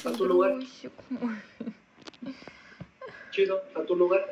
A tu lugar. Chido, a tu lugar.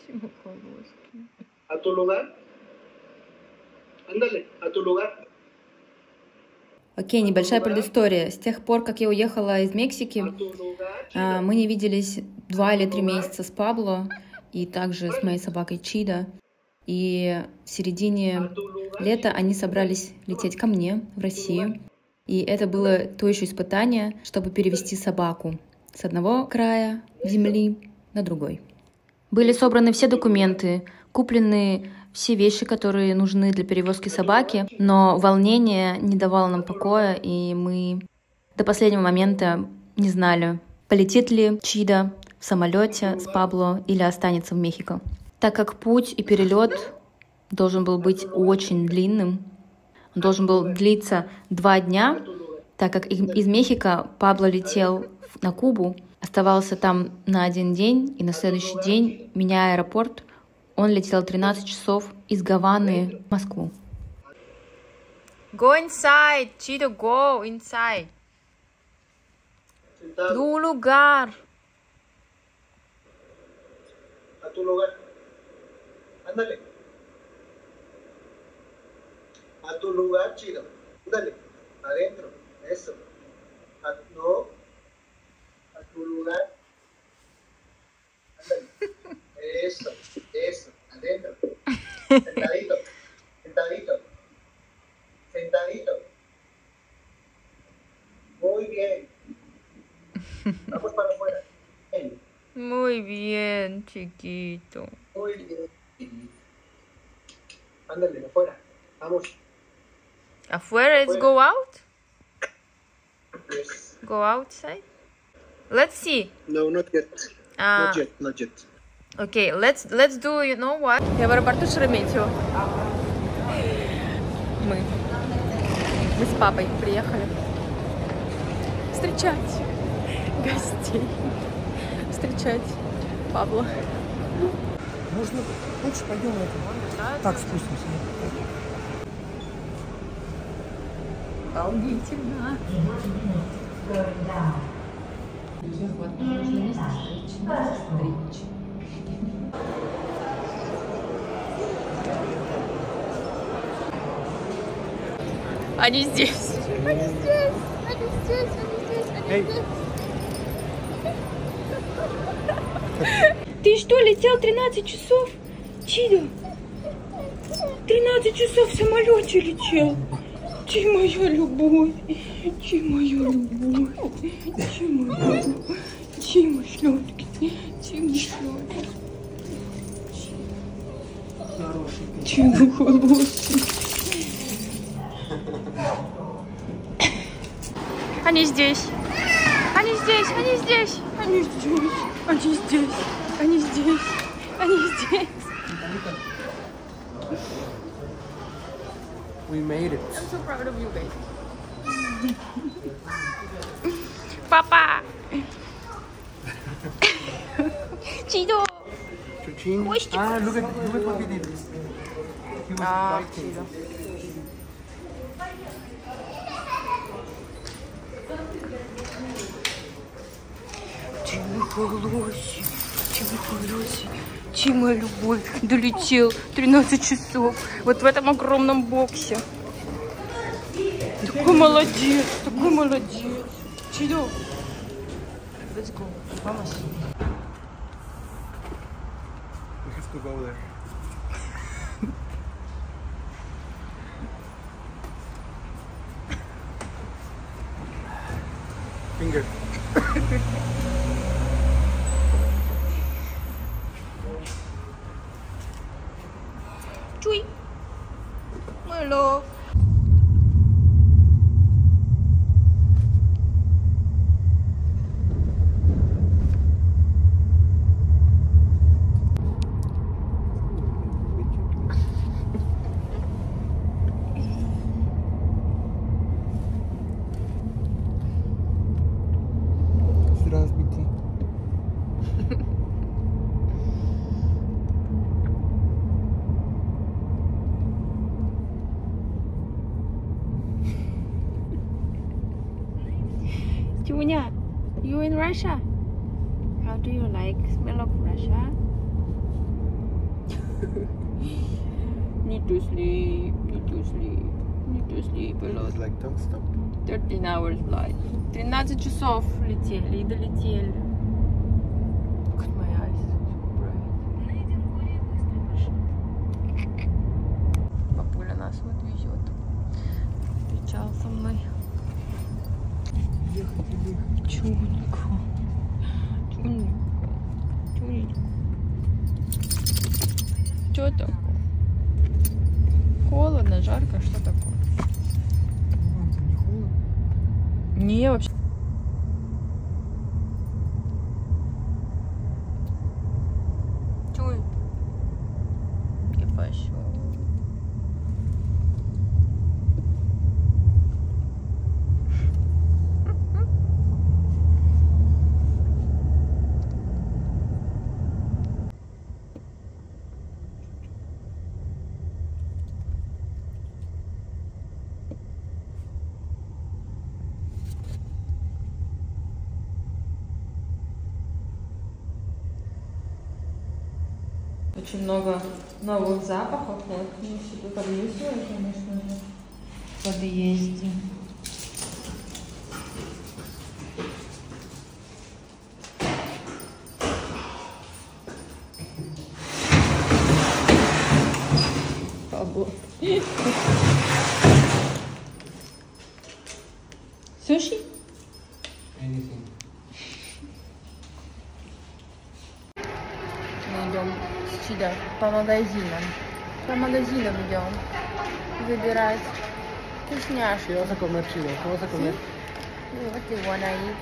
A tu lugar. Ándale, a tu lugar. Окей, небольшая предыстория. С тех пор, как я уехала из Мексики, мы не виделись 2 или 3 месяца с Пабло и также с моей собакой Чида. И в середине лета они собрались лететь ко мне в Россию. И это было то еще испытание, чтобы перевести собаку с одного края земли на другой. Были собраны все документы, куплены все вещи, которые нужны для перевозки собаки, но волнение не давало нам покоя, и мы до последнего момента не знали, полетит ли Чида в самолете с Пабло или останется в Мехико. Так как путь и перелет должен был быть очень длинным, он должен был длиться 2 дня, так как из Мехико Пабло летел на Кубу, оставался там на 1 день, и на следующий день, меняя аэропорт, он летел 13 часов из Гаваны в Москву. Go inside, Chido, go inside. Tu lugar. A tu lugar. Ándale. A tu lugar, Chido. Ándale. Adentro. Eso. No. A tu lugar. Ándale. Eso. Eso. Adentro. Sentadito. Sentadito. Sentadito. Muy bien. Vamos para afuera. Bien. Muy bien, chiquito. Muy bien. Ándale, afuera. Vamos. Afuera, let's go out? Yes. Go outside? Let's see. No, not yet. Not yet, not yet. Okay, let's do, you know what? Я в аэропорту Шереметьево. Мы с папой приехали встречать гостей, встречать Пабло. Можно лучше пойдем это. Так спустимся. Волнительно. Они здесь. Они здесь. Они здесь. Они здесь. Они здесь. Ты что, летел 13 часов? Чидо? 13 часов в самолете летел. Ты моя любовь. Ты моя любовь. Ты моя любовь. Ты мой сладкий. Ты мой сладкий. Ты мой хороший. Они здесь. Они здесь. Они здесь. Они здесь. Они здесь. Они здесь. Они здесь. We made it. I'm so proud of you guys. Папа. Чидо. Chuchin. Ой, Ah, look at what we did. He was biting. Чидо. Ты мой хороший, ты мой хороший, ты моя любовь. Долетел 13 часов вот в этом огромном боксе. Такой молодец, такой молодец. Чидо. Let's go. Vamos. We have to go there. Finger. Чуй. My love. Здравствуйте. Тюня. You in Russia? How do you like smell of Russia? Need to sleep, need to sleep, need to sleep a lot. It's like don't stop. 13 hours flight. 13 часов летели и долетели. Look at my eyes, so bright. Папуля нас вот везет. Встречал со мной. Ехать и ехать. Чудненько. Чудненько. Что такое? Холодно, жарко, что такое? Вам там не холодно? Не, вообще. Чуй. И пошел. Очень много новых запахов. Вот мы себе подвесили, конечно же, в подъезде. Пабло. Суши? Anything. Мы идем с Чидо по магазинам. По магазинам идем выбирать вкусняшки. ¿Qué vas a comer, Chido? ¿Qué vas a comer? What do you wanna eat?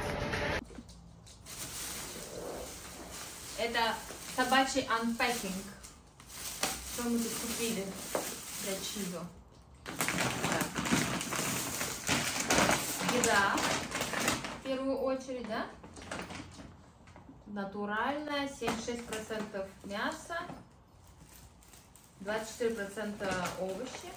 Это собачий unpacking. Что мы тут купили для Чидо? Еда, в первую очередь, да? Натуральная, 76% мяса, 24% овощи.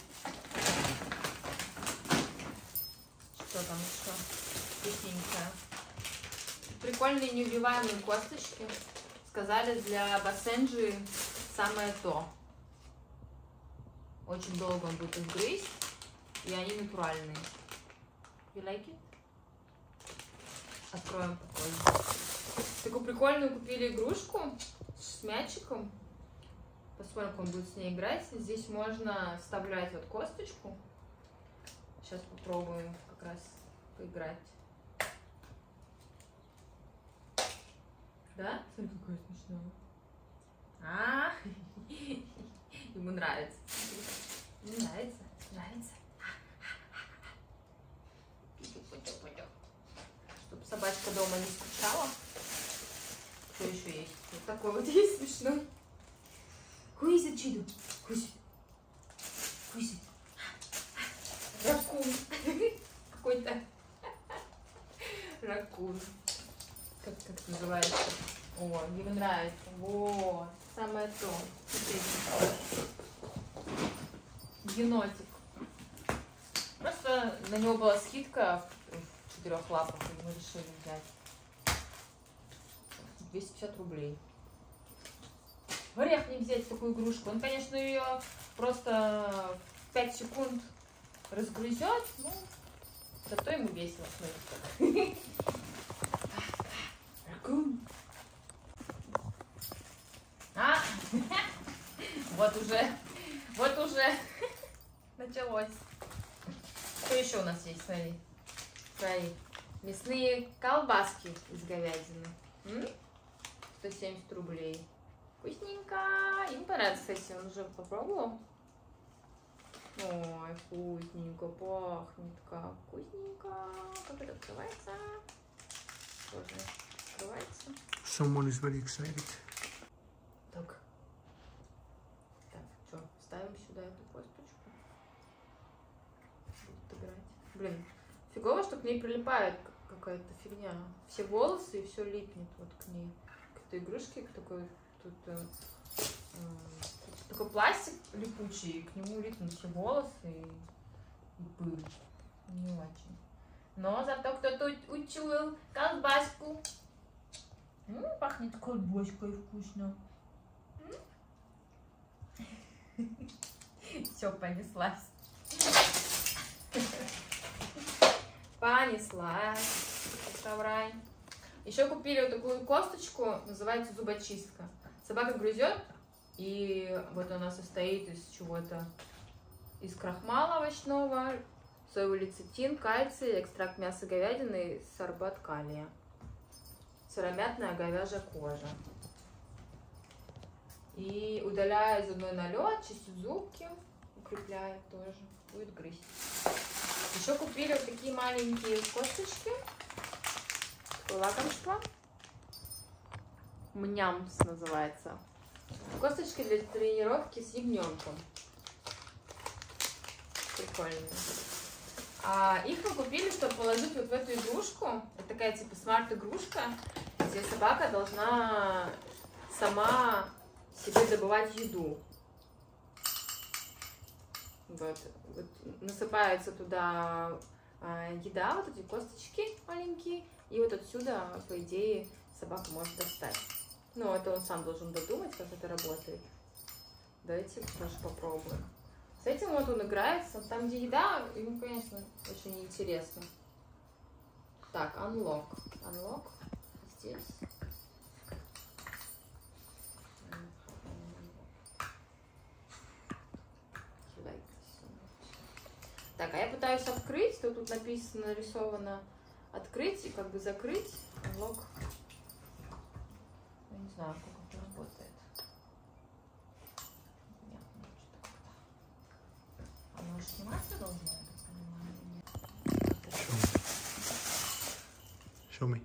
Что там еще? Вкусненькое. Прикольные неубиваемые косточки. Сказали, для бассенджи самое то. Очень долго он будет их грызть, и они натуральные. You like it? Откроем такой. Такую прикольную купили игрушку с мячиком. Посмотрим, как он будет с ней играть. Здесь можно вставлять вот косточку. Сейчас попробуем как раз поиграть. Да? Смотри, какая смешная. Ему нравится. Ему нравится. Нравится. Чтобы собачка дома не скучала. Что еще есть? Вот такой вот есть смешной. Who is it, Chido? Who is it? Who is it? Ракун. Какой-то ракун. Как это называется? О, ему нравится. Вот. Самое то. Смотрите. Енотик. Просто на него была скидка в 4 лапах, и мы решили взять. 250 рублей. Грех не взять такую игрушку. Он, конечно, ее просто в 5 секунд разгрызет, но зато ему весело смотреть. Ракун. Вот уже началось. Что еще у нас есть? Смотри. Смотри. Мясные колбаски из говядины. 170 рублей. Вкусненько. Ему понравится, кстати, он уже попробовал. Ой, вкусненько, пахнет как. Вкусненько. Как это открывается? Тоже открывается. Someone is very excited. Так. Так, что, ставим сюда эту косточку. Будет играть. Блин, фигово, что к ней прилипает какая-то фигня. Все волосы и все липнет вот к ней. К этой игрушке, к такой тут такой пластик липучий, и к нему липнут все волосы и пыль. Не очень. Но зато кто-то учуял колбаску. Пахнет колбаской вкусно. Все, понеслась. Понеслась. Саврай. Еще купили вот такую косточку, называется зубочистка. Собака грызет, и вот она состоит из чего-то, из крахмала овощного, соевый лецитин, кальций, экстракт мяса говядины, сорбат калия. Сыромятная говяжья кожа. И удаляет зубной налет, чистит зубки, укрепляет тоже, будет грызть. Еще купили вот такие маленькие косточки, лакомство. Мнямс называется. Косточки для тренировки с ягненком. Прикольные. Их мы купили, чтобы положить вот в эту игрушку. Это такая типа смарт-игрушка, где собака должна сама себе добывать еду. Вот насыпается туда еда, вот эти косточки маленькие, и вот отсюда, по идее, собака может достать. Ну, это он сам должен додумать, как это работает. Давайте тоже попробуем. С этим вот он играется. Там, где еда, ему, конечно, очень интересно. Так, unlock. Unlock. Здесь. Так, а я пытаюсь открыть. Тут написано, нарисовано открыть и как бы закрыть. Unlock. Я не знаю, как это работает. Оно же сниматься должно, я так понимаю, или нет? Show me.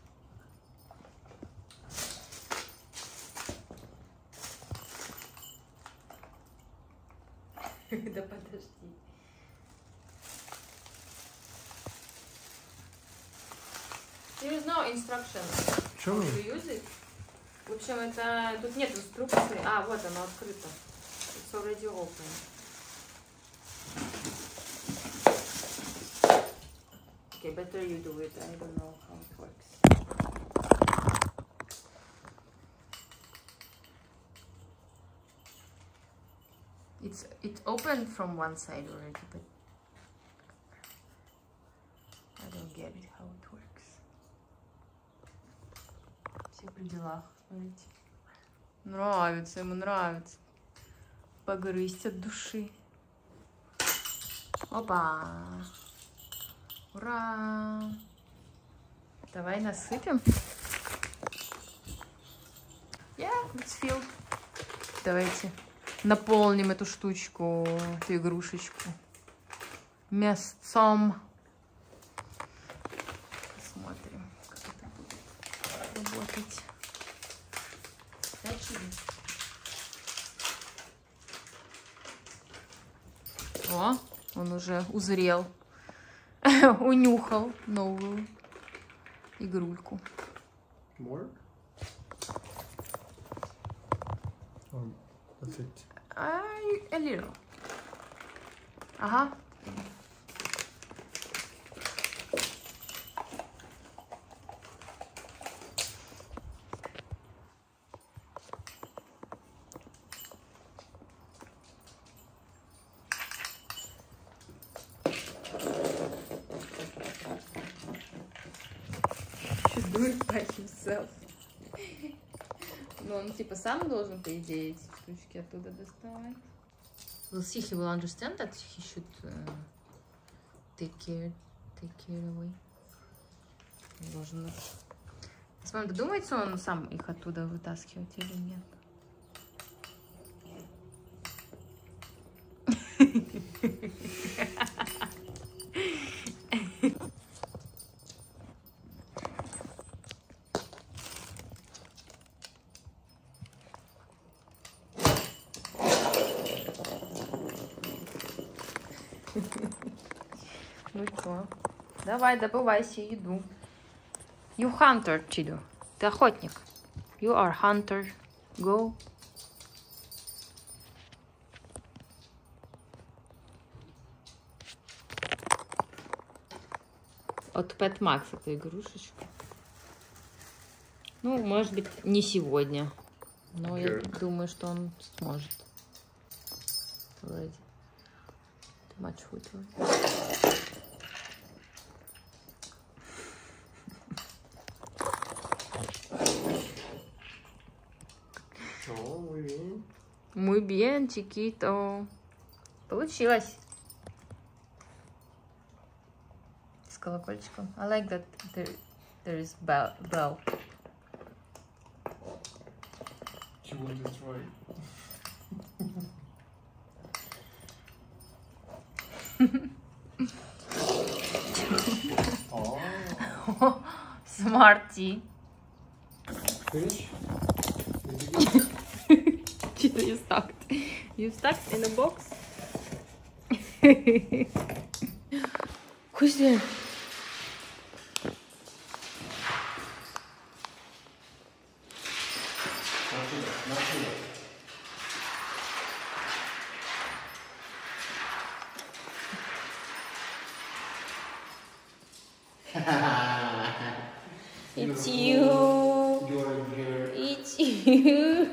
Да подожди. There is no instruction Show how me. to use it. В общем, это... Тут нет инструкции. А, вот оно открыто. It's already open. Okay, better you do it. I don't know how it works. It's open from one side already, but I don't get it how it works. Все при делах, смотрите. Нравится, ему нравится. Погрызть от души. Опа! Ура! Давай насыпем. Yeah, it's filled. Давайте наполним эту штучку, эту игрушечку мясцом. Посмотрим, как это будет работать. О, он уже узрел, унюхал новую игрульку. More? That's it. A little. Ага. Should do it by himself. Но он типа сам должен, по идее, эти штучки оттуда доставать. We'll see, he will understand that he should take care away. Он должен... Посмотрим, додумается он сам их оттуда вытаскивать или нет? Ну что, давай, добывайся еду. You hunter, Чидо. Ты охотник. You are hunter. Go. От Pet Max эту игрушечку. Ну, может быть, не сегодня. Но я думаю, что он сможет. Already. Too much food. Muy bien. Muy bien, chiquito. Получилось. С колокольчиком. I like that there is bell. She will destroy. Oh. Smarty. Finish? Cheetah, you stuck. You stuck in a box? Who's there? It's you. It's you.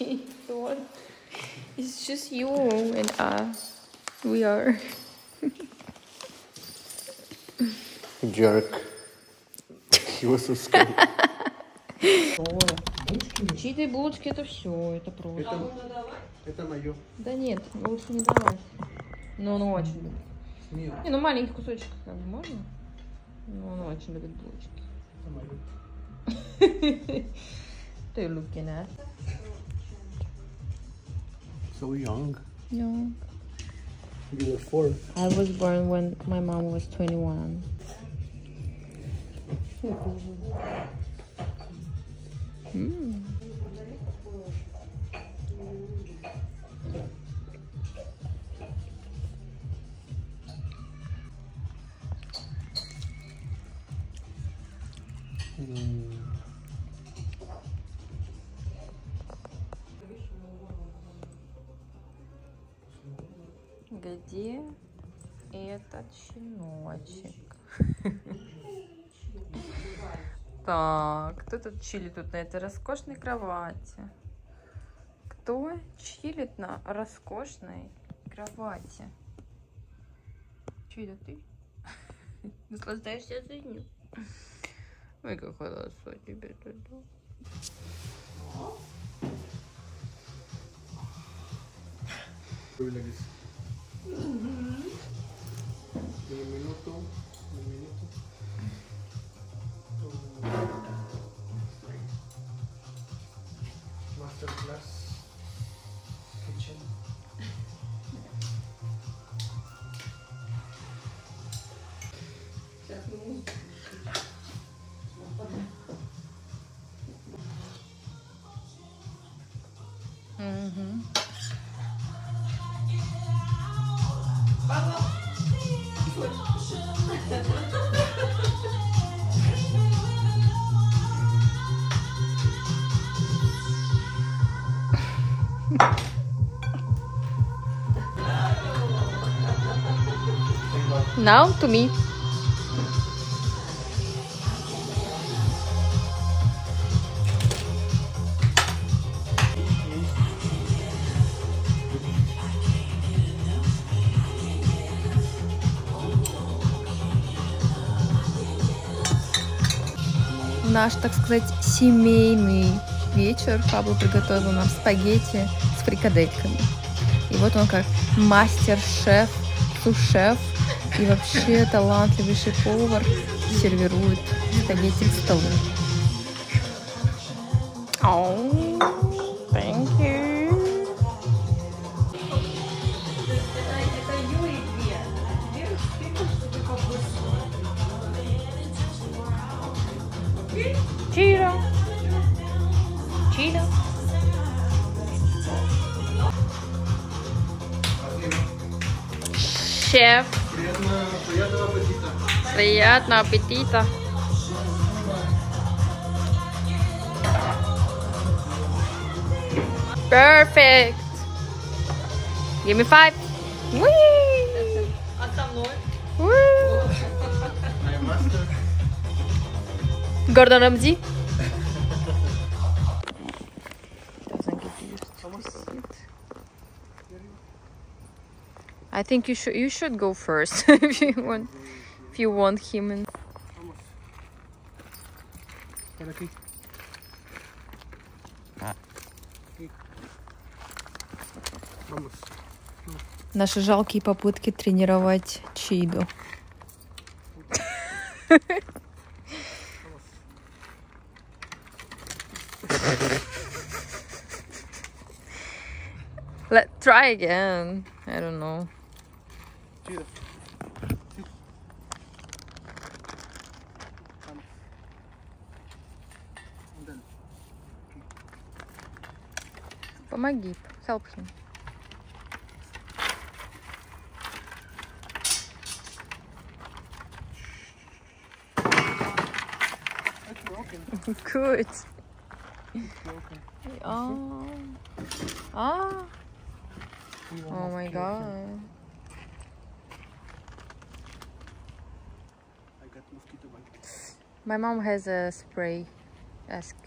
It's just you and us. We are. Jerk. He was so scared. Чьи-то и булочки это все, это просто. Это мое. Да нет, лучше не давать. Но он очень любит. Мио. Не, ну маленький кусочек как бы можно. Но он очень любит булочки. Это мое. What are you looking at? So young. No. You were 4. I was born when my mom was 21. Mm. Где этот щеночек? Так, кто тут чилит на этой роскошной кровати? Кто чилит на роскошной кровати? Чили, ты? Наслаждаешься жизнью? Ой, как хорошо тебе тут. Do it like this. Un minuto. Masterclass kitchen. Now to me. Наш, так сказать, семейный вечер. Пабло приготовил нам спагетти с фрикадельками. И вот он как мастер-шеф, су-шеф и вообще талантливый шеф-повар сервирует спагетти к столу. Oh, thank you. Чиро. Чиро. Шеф. Приятного аппетита. Приятного аппетита. Perfect. Give me 5. Whee! My master. Gordon Ramsay? I think you should go first if you want him. And... Наши жалкие попытки тренировать Чиду. Let's try again. I don't know. Помоги, help him. Good. Oh. Ah. Oh my god. I got mosquito bite. My mom has a spray. Ask.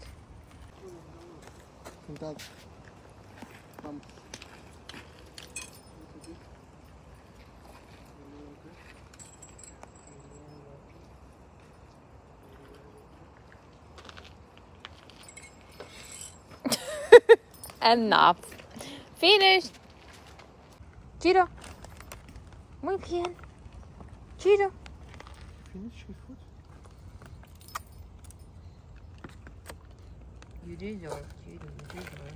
Enough. Finished. Chido. Muy bien. Chido. Finish with food? You deserve, Chido. You deserve.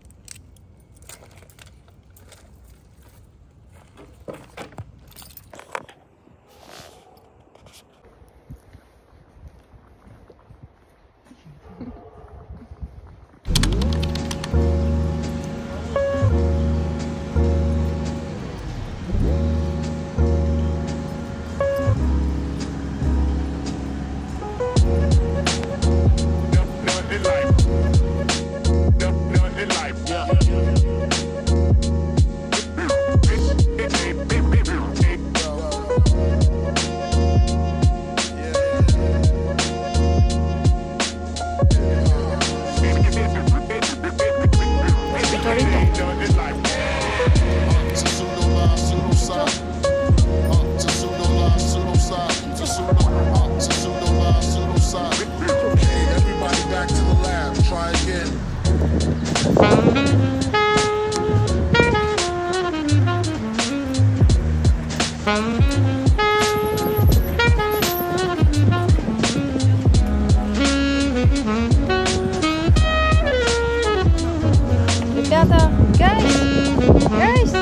Ребята, guys!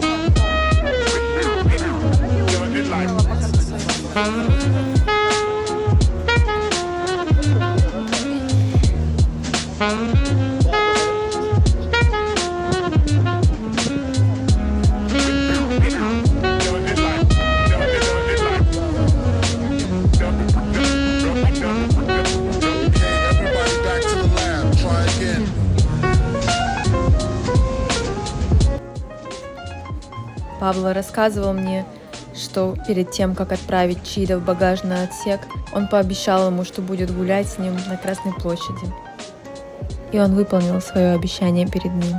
Пабло рассказывал мне, что перед тем, как отправить Чида в багажный отсек, он пообещал ему, что будет гулять с ним на Красной площади. И он выполнил свое обещание перед ним.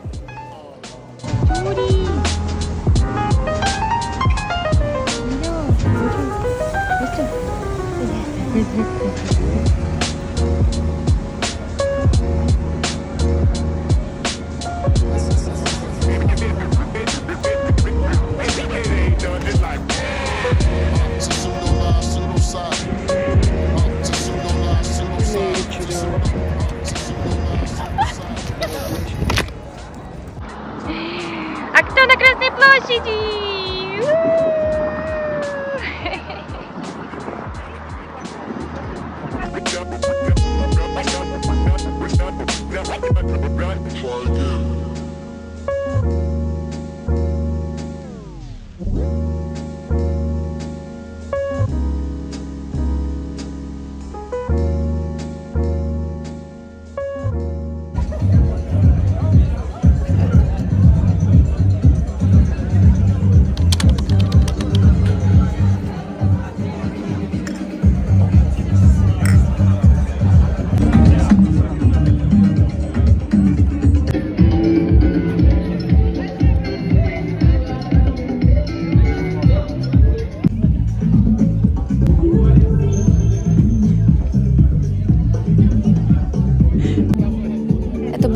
А кто на Красной площади?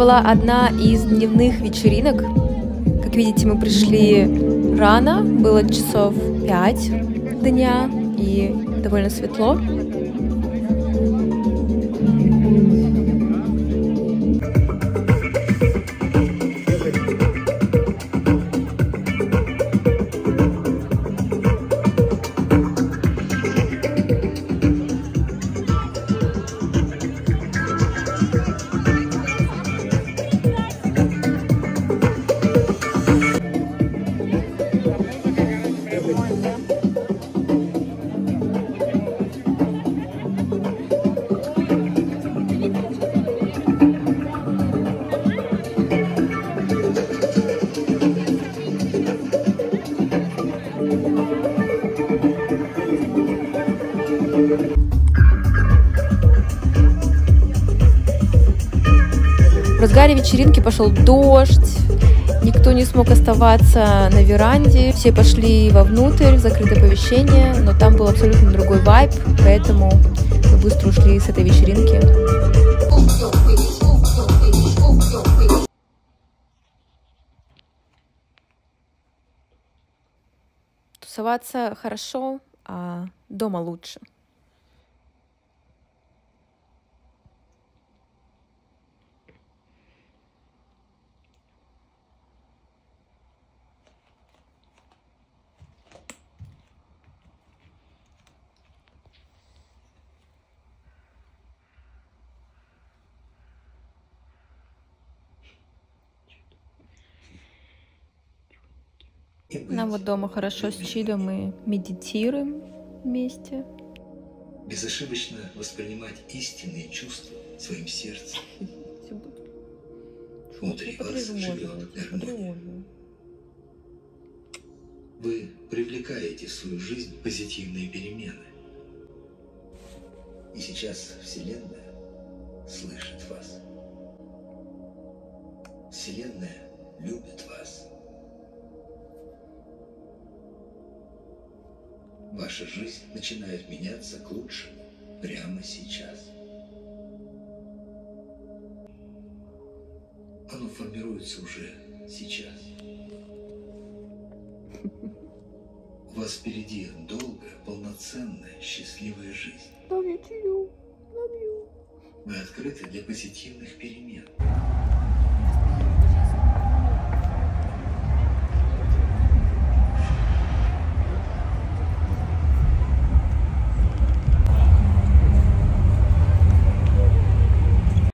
была одна из дневных вечеринок. Как видите, мы пришли рано, было часов 5 дня и довольно светло. В разгаре вечеринки пошел дождь, никто не смог оставаться на веранде, все пошли вовнутрь, в закрытое помещение, но там был абсолютно другой вайб, поэтому мы быстро ушли с этой вечеринки. Тусоваться хорошо, а дома лучше. Нам вот дома хорошо с Чидо, мы медитируем вместе. Безошибочно воспринимать истинные чувства своим сердцем. Внутри вас живет гармония. Вы привлекаете в свою жизнь позитивные перемены. И сейчас Вселенная слышит вас. Вселенная любит вас. Ваша жизнь начинает меняться к лучшему прямо сейчас. Оно формируется уже сейчас. У вас впереди долгая, полноценная, счастливая жизнь. Вы открыты для позитивных перемен.